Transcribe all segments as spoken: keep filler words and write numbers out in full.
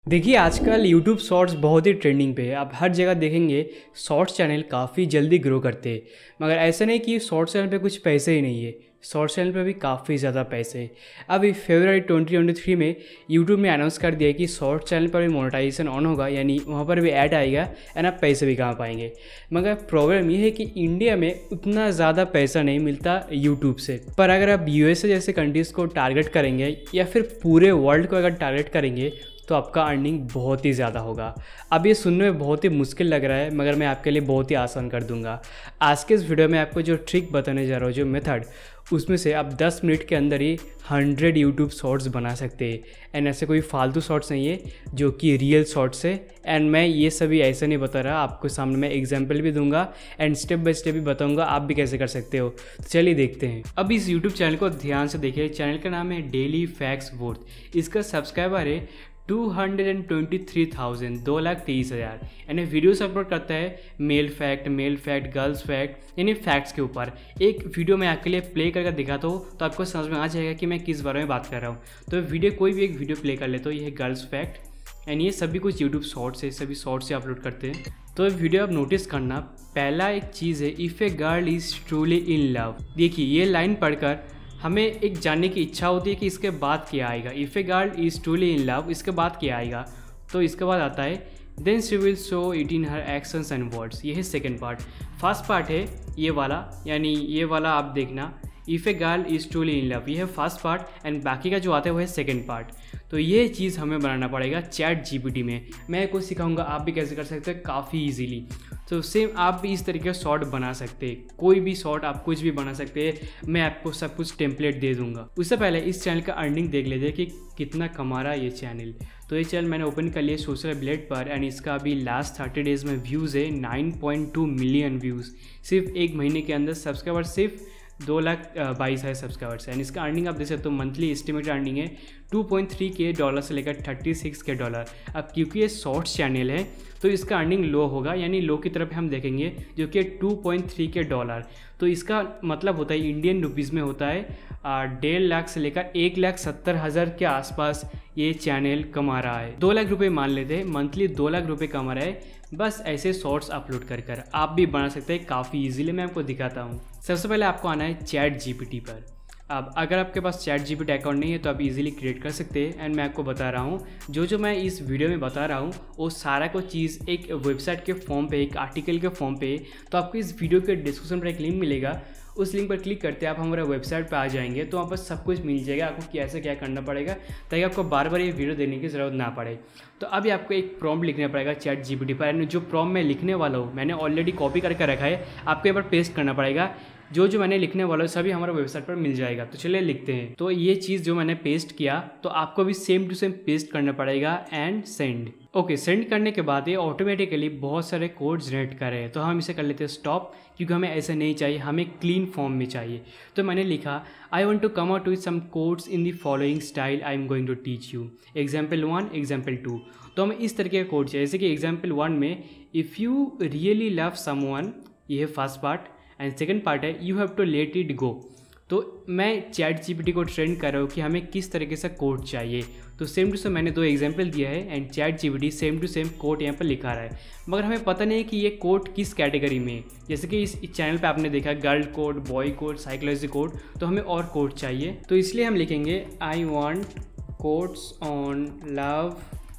देखिए आजकल YouTube shorts बहुत ही ट्रेंडिंग पे है। आप हर जगह देखेंगे शॉर्ट्स चैनल काफ़ी जल्दी ग्रो करते हैं। मगर ऐसा नहीं कि शॉर्ट्स चैनल पे कुछ पैसे ही नहीं है, शॉर्ट्स चैनल पे भी काफ़ी ज़्यादा पैसे है। अभी फरवरी ट्वेंटी ट्वेंटी थ्री में यूट्यूब ने अनाउंस कर दिया कि शॉर्ट्स चैनल पर भी मोनेटाइजेशन ऑन होगा, यानी वहाँ पर भी ऐड आएगा एंड आप पैसे भी कमा पाएंगे। मगर प्रॉब्लम ये है कि इंडिया में उतना ज़्यादा पैसा नहीं मिलता यूट्यूब से। पर अगर आप यूएसए जैसे कंट्रीज़ को टारगेट करेंगे या फिर पूरे वर्ल्ड को अगर टारगेट करेंगे तो आपका अर्निंग बहुत ही ज़्यादा होगा। अब ये सुनने में बहुत ही मुश्किल लग रहा है, मगर मैं आपके लिए बहुत ही आसान कर दूंगा। आज के इस वीडियो में आपको जो ट्रिक बताने जा रहा हूँ, जो मेथड, उसमें से आप दस मिनट के अंदर ही हंड्रेड यूट्यूब शॉर्ट्स बना सकते हैं। एंड ऐसे कोई फालतू शॉर्ट्स नहीं है, जो कि रियल शॉर्ट्स है। एंड मैं ये सभी ऐसे नहीं बता रहा, आपको सामने मैं एग्जाम्पल भी दूंगा एंड स्टेप बाय स्टेप भी बताऊंगा आप भी कैसे कर सकते हो। तो चलिए देखते हैं। अब इस यूट्यूब चैनल को ध्यान से देखिए। चैनल का नाम है डेली फैक्ट्स वर्थ। इसका सब्सक्राइबर है two hundred twenty three thousand, दो लाख तेईस हज़ार। यानी वीडियोस अपलोड करता है male fact, male fact, girls fact, यानी फैक्ट्स के ऊपर। एक वीडियो मैं आपके लिए प्ले करके दिखाता हूँ तो आपको समझ में आ जाएगा कि मैं किस बारे में बात कर रहा हूँ। तो वीडियो कोई भी एक वीडियो प्ले कर लेता हूँ। ये है गर्ल्स फैक्ट एंड ये सभी कुछ यूट्यूब शॉर्ट्स है, सभी शॉर्ट्स से अपलोड करते हैं। तो वीडियो आप नोटिस करना, पहला एक चीज़ है, if a girl is truly in love. देखिए ये लाइन पढ़कर हमें एक जानने की इच्छा होती है कि इसके बाद क्या आएगा। If a girl is truly in love, इसके बाद क्या आएगा? तो इसके बाद आता है then she will show it in her actions and words. ये है सेकेंड पार्ट। फर्स्ट पार्ट है ये वाला, यानी ये वाला आप देखना, if a girl is truly in love, ये है फर्स्ट पार्ट एंड बाकी का जो आता है वो है सेकेंड पार्ट। तो ये चीज़ हमें बनाना पड़ेगा चैट जीपीटी में। मैं कुछ सिखाऊंगा, आप भी कैसे कर सकते हैं काफ़ी इजीली। तो सेम आप भी इस तरीके से शॉर्ट बना सकते हैं, कोई भी शॉर्ट आप कुछ भी बना सकते हैं। मैं आपको सब कुछ टेम्पलेट दे दूंगा। उससे पहले इस चैनल का अर्निंग देख लेते हैं कि कितना कमा रहा है ये चैनल। तो ये चैनल मैंने ओपन कर लिया सोशल ब्लेड पर एंड इसका अभी लास्ट थर्टी डेज़ में व्यूज़ है nine point two million views. सिर्फ एक महीने के अंदर सब्सक्राइबर सिर्फ दो लाख बाईस है सब्सक्राइबर्स। एंड इसका अर्निंग आप देख सकते हो, मंथली एस्टिमेटेड अर्निंग है two point three K dollar से लेकर थर्टी सिक्स के डॉलर। अब क्योंकि ये शॉर्ट्स चैनल है तो इसका अर्निंग लो होगा, यानी लो की तरफ हम देखेंगे, जो कि two point three K dollar. तो इसका मतलब होता है इंडियन रुपीज़ में होता है डेढ़ लाख से लेकर एक लाख सत्तर हज़ार के आसपास ये चैनल कमा रहा है। दो लाख रुपए मान लेते हैं, मंथली दो लाख रुपए कमा रहा है बस ऐसे शॉर्ट्स अपलोड कर कर। आप भी बना सकते हैं काफ़ी इजीली, मैं आपको दिखाता हूँ। सबसे पहले आपको आना है चैट जीपीटी पर। अब अगर आपके पास चैट जीपीटी अकाउंट नहीं है तो आप इजीली क्रिएट कर सकते हैं। एंड मैं आपको बता रहा हूँ, जो जो मैं इस वीडियो में बता रहा हूँ वो सारा को चीज़ एक वेबसाइट के फॉर्म पे, एक आर्टिकल के फॉर्म पे। तो आपको इस वीडियो के डिस्क्रिप्शन पर एक लिंक मिलेगा, उस लिंक पर क्लिक करते आप हमारे वेबसाइट पे आ जाएंगे। तो वहाँ पर सब कुछ मिल जाएगा, आपको कैसे क्या करना पड़ेगा ताकि आपको बार बार ये वीडियो देने की ज़रूरत ना पड़े। तो अभी आपको एक प्रॉम्प्ट लिखना पड़ेगा चैट जीपीटी पर। एंड जो प्रॉम्प्ट मैं लिखने वाला हूँ मैंने ऑलरेडी कॉपी करके रखा है, आपको यहाँ पर पेस्ट करना पड़ेगा। जो जो मैंने लिखने वाला है सभी हमारे वेबसाइट पर मिल जाएगा। तो चलिए लिखते हैं। तो ये चीज़ जो मैंने पेस्ट किया तो आपको भी सेम टू सेम पेस्ट करना पड़ेगा एंड सेंड। ओके, सेंड करने के बाद ये ऑटोमेटिकली बहुत सारे कोड जनरेट कर रहे हैं। तो हम इसे कर लेते हैं स्टॉप, क्योंकि हमें ऐसे नहीं चाहिए, हमें क्लीन फॉर्म में चाहिए। तो मैंने लिखा I want to come out with some codes in the following style I am going to teach you. Example one, example two. तो हमें इस तरीके का कोड चाहिए, जैसे कि एग्जाम्पल वन में if you really love someone, ये है first part and second part है you have to let it go. तो मैं चैट जीपीटी को ट्रेन कर रहा हूँ कि हमें किस तरीके से कोड चाहिए। तो सेम टू सेम मैंने दो एग्जांपल दिया है and chat GPT same to same code यहाँ पर लिखा रहा है, मगर हमें पता नहीं है कि ये कोड किस कैटेगरी में है। जैसे कि इस चैनल पे आपने देखा girl code, boy code, psychology code, तो हमें और कोड चाहिए। तो इसलिए हम लिखेंगे I want codes on love,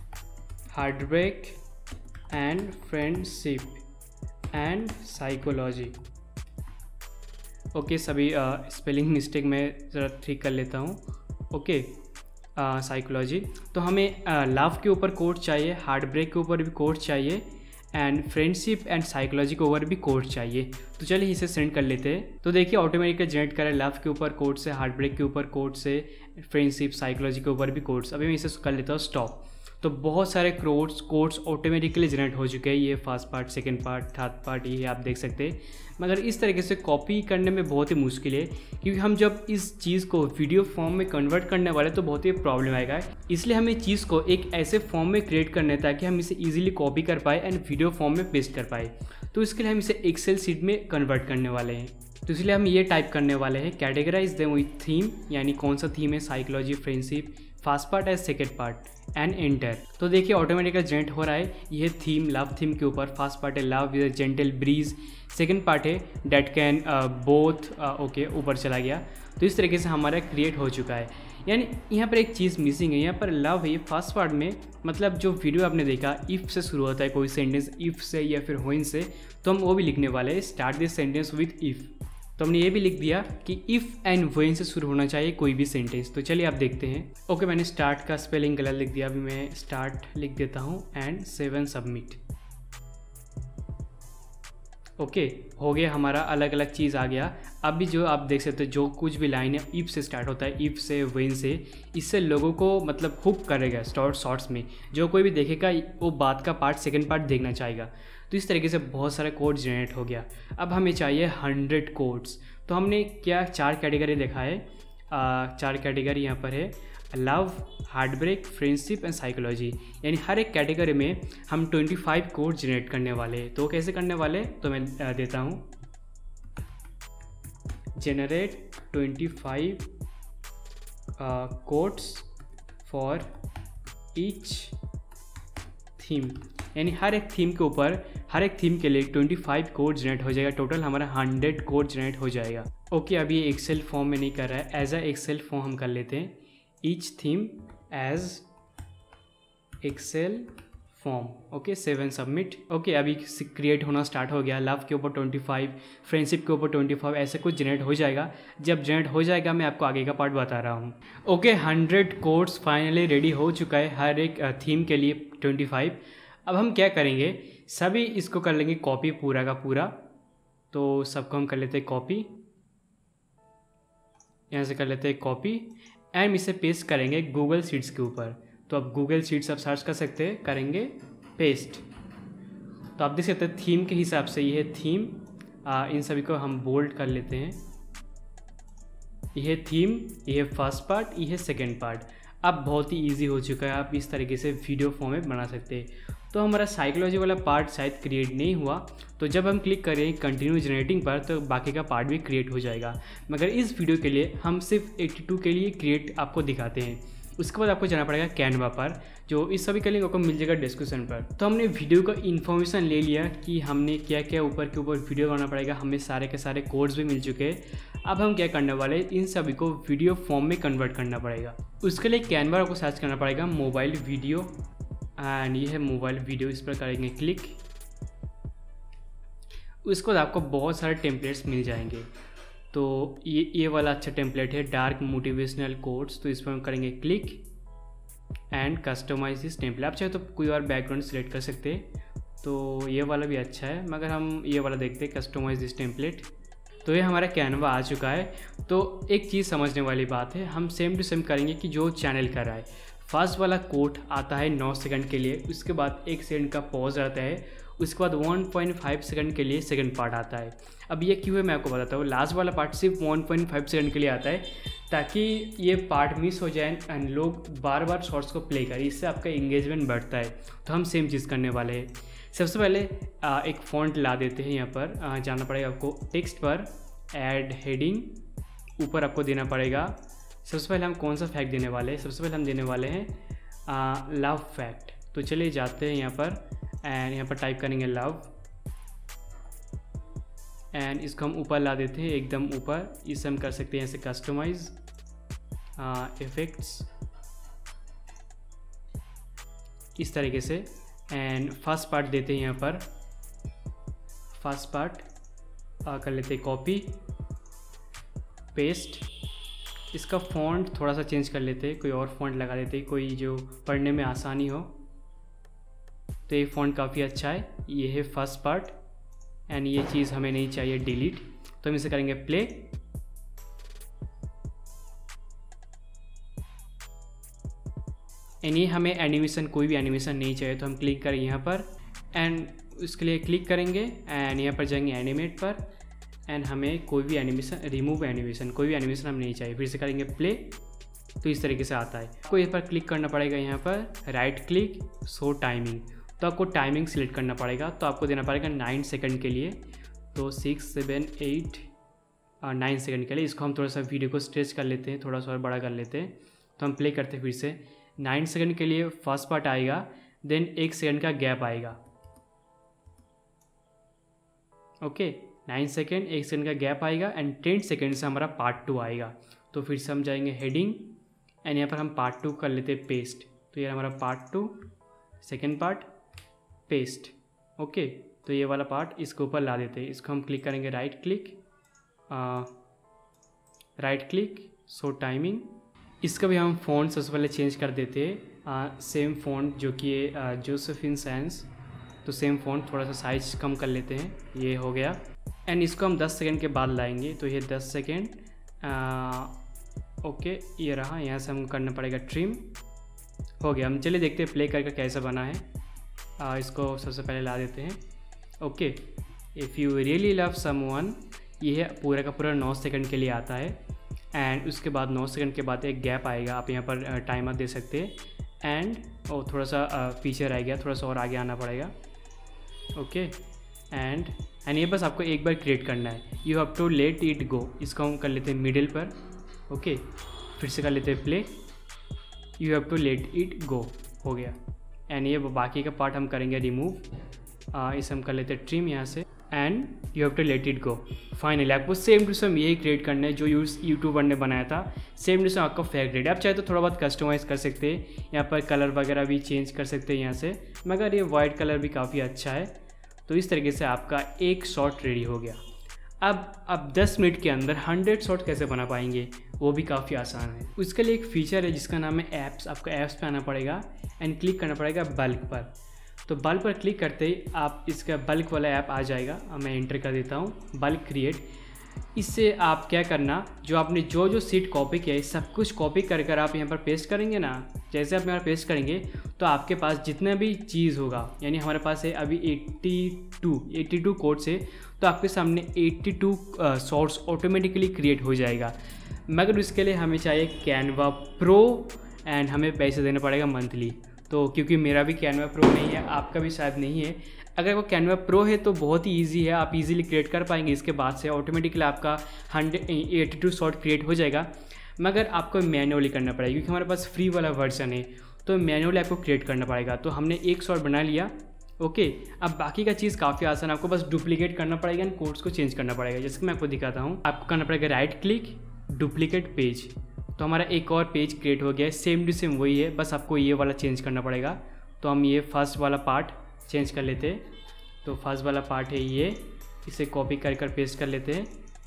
heartbreak and friendship and psychology. Okay okay, सभी स्पेलिंग मिस्टेक मैं ज़रा ठीक कर लेता हूँ। Okay, psychology. तो हमें लव के ऊपर कोड चाहिए, हार्ट ब्रेक के ऊपर भी कोड चाहिए एंड फ्रेंडशिप एंड साइकोलॉजी के ऊपर भी कोड चाहिए। तो चलिए इसे सेंड कर लेते हैं। तो देखिए ऑटोमेटिकली जनरेट करें, लव के ऊपर कोड से, हार्ट ब्रेक के ऊपर कोड से, फ्रेंडशिप, साइकोलॉजी के ऊपर भी कोड्स। अभी मैं इसे कर लेता हूँ स्टॉप। तो बहुत सारे कोड्स कोड्स ऑटोमेटिकली जनरेट हो चुके हैं। ये first part, second part, third part, ये आप देख सकते हैं। मगर इस तरीके से कॉपी करने में बहुत ही मुश्किल है, क्योंकि हम जब इस चीज़ को वीडियो फॉर्म में कन्वर्ट करने वाले तो बहुत ही प्रॉब्लम आएगा। इसलिए हमें चीज़ को एक ऐसे फॉर्म में क्रिएट करना है ताकि हम इसे ईजिली कॉपी कर पाए एंड वीडियो फॉर्म में पेस्ट कर पाए। तो इसके लिए हम इसे एक्सेल शीट में कन्वर्ट करने वाले हैं। तो इसलिए हम ये टाइप करने वाले हैं कैटेगराइज देम विथ थीम, यानी कौन सा थीम है, psychology, friendship, first part as second part and enter. तो देखिए ऑटोमेटिकली जनरेट हो रहा है। यह थीम लव थीम के ऊपर, फर्स्ट पार्ट है love with gentle breeze, second part है डेट कैन बोथ, ओके ऊपर चला गया। तो इस तरीके से हमारा क्रिएट हो चुका है। यानी यहाँ पर एक चीज़ मिसिंग है, यहाँ पर लव है फर्स्ट पार्ट में, मतलब जो वीडियो आपने देखा इफ़ से शुरू होता है कोई सेंटेंस, इफ़ से या फिर व्हेन से, तो हम वो भी लिखने वाले हैं, start this sentence with if. तो हमने ये भी लिख दिया कि इफ़ एंड व्हेन से शुरू होना चाहिए कोई भी सेंटेंस। तो चलिए आप देखते हैं। ओके मैंने स्टार्ट का स्पेलिंग गलत लिख दिया, अभी मैं स्टार्ट लिख देता हूँ and save and submit. Okay okay, हो गया हमारा, अलग अलग चीज़ आ गया। अब भी जो आप देख सकते हो जो कुछ भी लाइन है इफ़ से स्टार्ट होता है, इफ़ से व्हेन से, इससे लोगों को मतलब हुक करेगा शॉर्ट शॉर्ट्स में। जो कोई भी देखेगा वो बात का पार्ट सेकंड पार्ट देखना चाहेगा। तो इस तरीके से बहुत सारा कोड जनरेट हो गया। अब हमें चाहिए हंड्रेड कोड्स। तो हमने क्या चार कैटेगरी देखा है, आ, चार कैटेगरी यहाँ पर है, love, heartbreak, friendship and psychology. यानी हर एक कैटेगरी में हम पच्चीस कोड जनरेट करने वाले हैं। तो कैसे करने वाले, तो मैं देता हूँ जनरेट पच्चीस कोड्स फॉर ईच थीम। यानी हर एक थीम के ऊपर, हर एक थीम के लिए पच्चीस कोड जनरेट हो जाएगा। टोटल हमारा हंड्रेड कोड जनरेट हो जाएगा। ओके okay, अभी एक्सेल फॉर्म में नहीं कर रहा है, एज अ एक्सेल फॉर्म हम कर लेते हैं। Each theme as excel form. Okay save and submit. Okay अभी क्रिएट होना स्टार्ट हो गया। लव के ऊपर पच्चीस, फ्रेंडशिप के ऊपर पच्चीस, ऐसे कुछ जनरेट हो जाएगा। जब जनरेट हो जाएगा मैं आपको आगे का पार्ट बता रहा हूँ। Okay hundred codes finally ready हो चुका है हर एक थीम के लिए पच्चीस। अब हम क्या करेंगे, सभी इसको कर लेंगे कॉपी पूरा का पूरा। तो सबको हम कर लेते हैं कॉपी, यहाँ से कर लेते हैं कॉपी एंड इसे पेस्ट करेंगे गूगल शीट्स के ऊपर। तो अब गूगल शीट्स आप सर्च कर सकते हैं, करेंगे पेस्ट। तो आप देख सकते हैं थीम के हिसाब से ये है थीम, आ, इन सभी को हम बोल्ड कर लेते हैं। यह थीम, यह फर्स्ट पार्ट, यह सेकेंड पार्ट। अब बहुत ही ईजी हो चुका है, आप इस तरीके से वीडियो फॉर्म में बना सकते हैं। तो हमारा साइकोलॉजी वाला पार्ट शायद क्रिएट नहीं हुआ, तो जब हम क्लिक करें कंटिन्यू जनरेटिंग पर तो बाकी का पार्ट भी क्रिएट हो जाएगा। मगर इस वीडियो के लिए हम सिर्फ बयासी के लिए क्रिएट आपको दिखाते हैं। उसके बाद आपको जाना पड़ेगा कैनवा पर, जो इस सभी का लिंक आपको मिल जाएगा डिस्क्रिप्शन पर। तो हमने वीडियो का इन्फॉर्मेशन ले लिया कि हमने क्या क्या ऊपर के ऊपर वीडियो बनाना पड़ेगा, हमें सारे के सारे कोड्स भी मिल चुके हैं। अब हम क्या करने वाले हैं, इन सभी को वीडियो फॉर्म में कन्वर्ट करना पड़ेगा। उसके लिए कैनवा को सर्च करना पड़ेगा मोबाइल वीडियो, एंड ये है मोबाइल वीडियो, इस पर करेंगे क्लिक। उसके बाद आपको बहुत सारे टेम्पलेट्स मिल जाएंगे। तो ये ये वाला अच्छा टेम्पलेट है डार्क मोटिवेशनल कोड्स, तो इस पर हम करेंगे click and customise this template. आप चाहे तो कोई और बैकग्राउंड सिलेक्ट कर सकते हैं। तो ये वाला भी अच्छा है, मगर हम ये वाला देखते हैं कस्टमाइज दिस टेम्पलेट। तो ये हमारा कैनवा आ चुका है। तो एक चीज़ समझने वाली बात है, हम सेम टू सेम करेंगे कि जो चैनल कर रहा है। फर्स्ट वाला कोड आता है नौ सेकंड के लिए, उसके बाद एक सेकंड का पॉज आता है, उसके बाद वन पॉइंट फाइव सेकंड के लिए सेकंड पार्ट आता है। अब ये क्यों है मैं आपको बताता हूँ। लास्ट वाला पार्ट सिर्फ वन पॉइंट फाइव सेकंड के लिए आता है ताकि ये पार्ट मिस हो जाए एंड लोग बार बार शॉर्ट्स को प्ले करें, इससे आपका इंगेजमेंट बढ़ता है। तो हम सेम चीज़ करने वाले हैं। सबसे पहले एक फॉन्ट ला देते हैं। यहाँ पर जाना पड़ेगा आपको टेक्स्ट पर, ऐड हेडिंग, ऊपर आपको देना पड़ेगा। सबसे पहले हम कौन सा फैक्ट देने वाले हैं, सबसे पहले हम देने वाले हैं लव फैक्ट। तो चलिए जाते हैं यहाँ पर एंड यहाँ पर टाइप करेंगे लव एंड इसको हम ऊपर ला देते हैं एकदम ऊपर। इसे हम कर सकते हैं ऐसे कस्टमाइज इफेक्ट्स इस तरीके से। एंड फर्स्ट पार्ट देते हैं यहाँ पर, फर्स्ट पार्ट कर लेते हैं कॉपी पेस्ट। इसका फ़ॉन्ट थोड़ा सा चेंज कर लेते हैं, कोई और फ़ॉन्ट लगा देते हैं, कोई जो पढ़ने में आसानी हो। तो ये फ़ॉन्ट काफ़ी अच्छा है। ये है फर्स्ट पार्ट एंड ये चीज़ हमें नहीं चाहिए, डिलीट। तो हम इसे करेंगे प्ले। एंड ये हमें एनिमेशन, कोई भी एनिमेशन नहीं चाहिए, तो हम क्लिक करें यहाँ पर एंड उसके लिए क्लिक करेंगे एंड यहाँ पर जाएंगे एनिमेट पर एंड हमें कोई भी एनिमेशन, रिमूव एनिमेशन, कोई भी एनिमेशन हमें नहीं चाहिए। फिर से करेंगे प्ले। तो इस तरीके से आता है। आपको यहाँ पर क्लिक करना पड़ेगा, यहाँ पर राइट क्लिक, शो टाइमिंग। तो आपको टाइमिंग सिलेक्ट करना पड़ेगा। तो आपको देना पड़ेगा नाइन सेकंड के लिए। तो six seven eight nine second के लिए। इसको हम थोड़ा सा वीडियो को स्ट्रेच कर लेते हैं, थोड़ा सा और बड़ा कर लेते हैं। तो हम प्ले करते हैं फिर से। नाइन सेकंड के लिए फर्स्ट पार्ट आएगा, देन एक सेकंड का गैप आएगा। ओके, नाइन सेकंड एक सेकंड का गैप आएगा एंड टेन सेकंड से हमारा पार्ट टू आएगा। तो फिर से हम जाएंगे हेडिंग एंड यहाँ पर हम पार्ट टू कर लेते हैं पेस्ट। तो ये हमारा part two, second part, paste. Okay, तो ये वाला पार्ट इसके ऊपर ला देते हैं। इसको हम क्लिक करेंगे, right click, right click, show timing. इसका भी हम फ़ॉन्ट सबसे पहले चेंज कर देते हैं, सेम फ़ॉन्ट जो कि जोसेफिन सैंस। तो सेम फ़ॉन्ट, थोड़ा सा साइज कम कर लेते हैं, ये हो गया। एंड इसको हम दस सेकंड के बाद लाएंगे। तो ये दस सेकंड, ओके ये रहा। यहाँ से हमको करना पड़ेगा ट्रिम, हो गया। हम चलिए देखते हैं प्ले करके कैसा बना है। आ, इसको सबसे पहले ला देते हैं। Okay, if you really love someone, ये है पूरा का पूरा नौ सेकंड के लिए आता है। एंड उसके बाद नौ सेकंड के बाद एक गैप आएगा, आप यहाँ पर टाइमर दे सकते हैं। एंड ओ थोड़ा सा पीछे रह गया, थोड़ा सा और आगे आना पड़ेगा। ओके, एंड एंड ये बस आपको एक बार क्रिएट करना है। You have to let it go, इसको हम कर लेते हैं मिडिल पर। ओके, फिर से कर लेते हैं play. You have to let it go, हो गया। एंड ये बाकी का पार्ट हम करेंगे रिमूव, इसे हम कर लेते हैं ट्रिम यहाँ से। And you have to let it go. Finally आपको सेम टू सेम यही क्रिएट करना है जो यूज यूट्यूबर ने बनाया था, सेम टू सेम आपका फेक रेट। आप चाहे तो थोड़ा बहुत कस्टमाइज़ कर सकते हैं, यहाँ पर कलर वगैरह भी चेंज कर सकते हैं यहाँ से, मगर ये वाइट कलर भी काफ़ी अच्छा है। तो इस तरीके से आपका एक शॉट रेडी हो गया। अब अब दस मिनट के अंदर हंड्रेड शॉट कैसे बना पाएंगे, वो भी काफ़ी आसान है। उसके लिए एक फीचर है जिसका नाम है ऐप्स। आपको ऐप्स पे आना पड़ेगा एंड क्लिक करना पड़ेगा बल्क पर। तो बल्क पर क्लिक करते ही आप इसका बल्क वाला ऐप आ जाएगा। मैं एंटर कर देता हूँ बल्क क्रिएट। इससे आप क्या करना, जो आपने जो जो सीट कॉपी किया है सब कुछ कॉपी कर कर आप यहाँ पर पेस्ट करेंगे ना। जैसे आप यहाँ पर पेस्ट करेंगे तो आपके पास जितना भी चीज़ होगा, यानी हमारे पास है अभी बयासी बयासी कोड से, तो आपके सामने बयासी शॉट्स ऑटोमेटिकली क्रिएट हो जाएगा। मगर उसके लिए हमें चाहिए कैनवा प्रो एंड हमें पैसे देना पड़ेगा मंथली। तो क्योंकि मेरा भी कैनवा प्रो नहीं है, आपका भी शायद नहीं है। अगर वो कैनवा प्रो है तो बहुत ही इजी है, आप इजीली क्रिएट कर पाएंगे। इसके बाद से ऑटोमेटिकली आपका hundred eighty two shot create हो जाएगा। मगर आपको मैनुअली करना पड़ेगा क्योंकि हमारे पास फ्री वाला वर्जन है, तो मैनुअली आपको क्रिएट करना पड़ेगा। तो हमने एक शॉट बना लिया। ओके, अब बाकी का चीज़ काफ़ी आसान, आपको बस डुप्लीकेट करना पड़ेगा एंड कोड्स को चेंज करना पड़ेगा। जैसे कि मैं आपको दिखाता हूँ, आपको करना पड़ेगा राइट क्लिक, डुप्लीकेट पेज। तो हमारा एक और पेज क्रिएट हो गया है, सेम टू सेम वही है, बस आपको ये वाला चेंज करना पड़ेगा। तो हम ये फर्स्ट वाला पार्ट चेंज कर लेते हैं। तो फर्स्ट वाला पार्ट है ये, इसे कॉपी कर कर पेस्ट कर लेते हैं,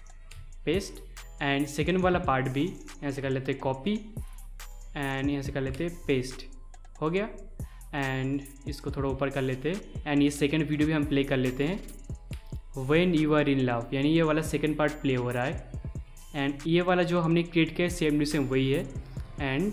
पेस्ट। एंड सेकेंड वाला पार्ट भी यहाँ से कर लेते हैं कॉपी एंड यहाँ से कर लेते हैं पेस्ट, हो गया। एंड इसको थोड़ा ऊपर कर लेते हैं। एंड ये सेकेंड वीडियो भी हम प्ले कर लेते हैं, when you are in love, यानी ये वाला सेकेंड पार्ट प्ले हो रहा है। एंड ये वाला जो हमने क्रिएट किया सेम टू सेम वही है। And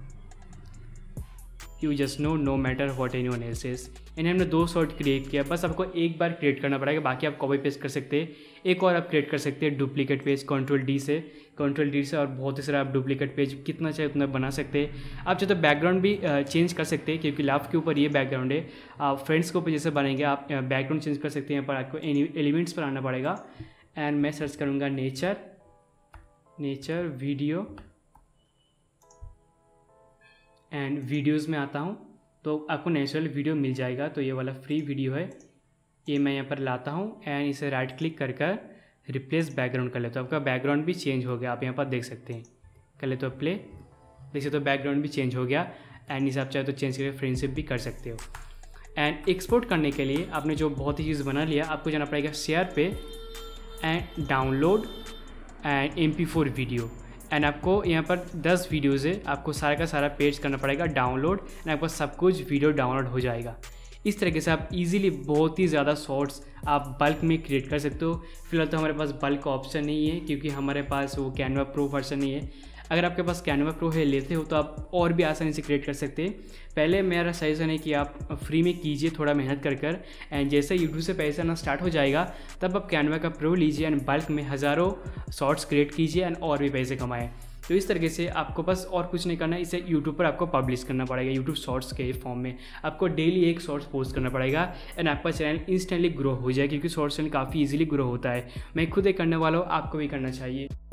you just know no matter what anyone else is. यानी हमने दो शॉट क्रिएट किया, बस आपको एक बार क्रिएट करना पड़ेगा, बाकी आप कॉपी पेस्ट कर सकते हैं। एक और आप क्रिएट कर सकते हैं डुप्लीकेट पेज, कंट्रोल डी से, कंट्रोल डी से, और बहुत ही सारा आप डुप्लीकेट पेज कितना चाहे उतना बना सकते हैं। आप चाहे तो बैकग्राउंड भी चेंज कर सकते हैं, क्योंकि लव के ऊपर ये बैकग्राउंड है। आप फ्रेंड्स के ऊपर जैसे बनेंगे आप बैकग्राउंड चेंज कर सकते हैं। यहाँ पर आपको एलिमेंट्स पर आना पड़ेगा एंड मैं सर्च करूँगा nature, nature video and videos में आता हूँ तो आपको नेचुरल वीडियो मिल जाएगा। तो ये वाला फ्री वीडियो है, ये मैं यहाँ पर लाता हूँ एंड इसे राइट क्लिक कर कर रिप्लेस बैकग्राउंड कर लेता हूँ। आपका बैकग्राउंड भी चेंज हो गया, आप यहाँ पर देख सकते हैं। कर लेते हो प्ले, देखिए तो बैकग्राउंड भी चेंज हो गया। एंड इसे आप चाहे तो चेंज करके फ्रेंडशिप भी कर सकते हो। एंड एक्सपोर्ट करने के लिए आपने जो बहुत ही चीज़ बना लिया, आपको जाना पड़ेगा शेयर पे and download and M P four video. And आपको यहाँ पर दस वीडियोज़ है, आपको सारा का सारा पेज करना पड़ेगा डाउनलोड एंड आपको सब कुछ वीडियो डाउनलोड हो जाएगा। इस तरीके से आप इजीली बहुत ही ज़्यादा शॉर्ट्स आप बल्क में क्रिएट कर सकते हो। फिलहाल तो हमारे पास बल्क का ऑप्शन नहीं है क्योंकि हमारे पास वो कैनवा प्रो वर्जन नहीं है। अगर आपके पास कैनवा प्रो है लेते हो तो आप और भी आसानी से क्रिएट कर सकते हैं। पहले मेरा सजेशन है कि आप फ्री में कीजिए, थोड़ा मेहनत कर कर, एंड जैसे यूट्यूब से पैसा आना स्टार्ट हो जाएगा तब आप कैनवा का प्रो लीजिए एंड बल्क में हज़ारों शॉर्ट्स क्रिएट कीजिए एंड और भी पैसे कमाएँ। तो इस तरीके से आपको बस और कुछ नहीं करना है, इसे यूट्यूब पर आपको पब्लिश करना पड़ेगा, यूट्यूब शॉर्ट्स के फॉर्म में। आपको डेली एक शॉर्ट्स पोस्ट करना पड़ेगा एंड आपका चैनल इंस्टेंटली ग्रो हो जाए, क्योंकि शॉर्ट्स चैनल काफ़ी इजीली ग्रो होता है। मैं खुद एक करने वाला हूँ, आपको भी करना चाहिए।